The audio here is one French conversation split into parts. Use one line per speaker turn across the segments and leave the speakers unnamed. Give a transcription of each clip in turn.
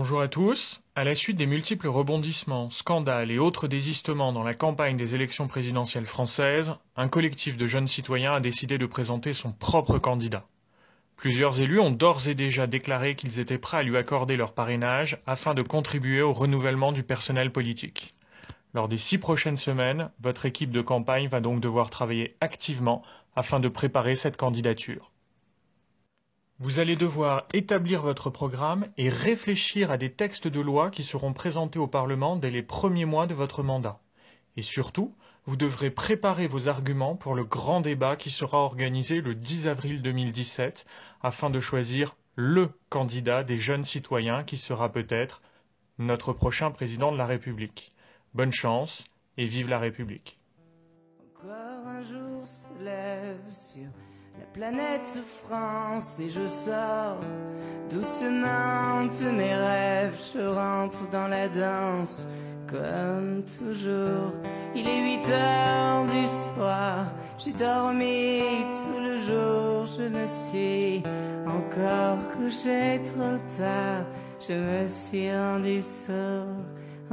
Bonjour à tous. À la suite des multiples rebondissements, scandales et autres désistements dans la campagne des élections présidentielles françaises, un collectif de jeunes citoyens a décidé de présenter son propre candidat. Plusieurs élus ont d'ores et déjà déclaré qu'ils étaient prêts à lui accorder leur parrainage afin de contribuer au renouvellement du personnel politique. Lors des 6 prochaines semaines, votre équipe de campagne va donc devoir travailler activement afin de préparer cette candidature. Vous allez devoir établir votre programme et réfléchir à des textes de loi qui seront présentés au Parlement dès les premiers mois de votre mandat. Et surtout, vous devrez préparer vos arguments pour le grand débat qui sera organisé le 10 avril 2017 afin de choisir le candidat des jeunes citoyens qui sera peut-être notre prochain président de la République. Bonne chance et vive la République.
Encore un jour se lève sur la planète France et je sors doucement de mes rêves. Je rentre dans la danse comme toujours. Il est 8 heures du soir, j'ai dormi tout le jour. Je me suis encore couché trop tard. Je me suis rendu sourd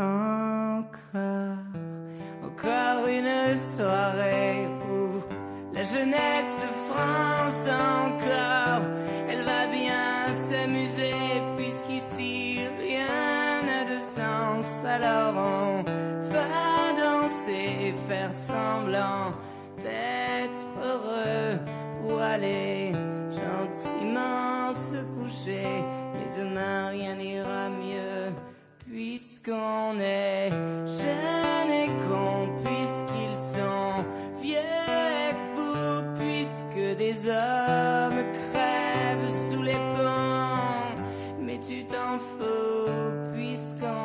encore. Encore une soirée où la jeunesse France encore, elle va bien s'amuser puisqu'ici rien n'a de sens. Alors on va danser, faire semblant d'être heureux pour aller gentiment se coucher. Mais demain rien n'ira mieux puisqu'on est jeunes et cons, puisqu'ils sont vieux et fous, puisque des hommes crèvent sous les ponts. Mais tu t'en fous puisqu'on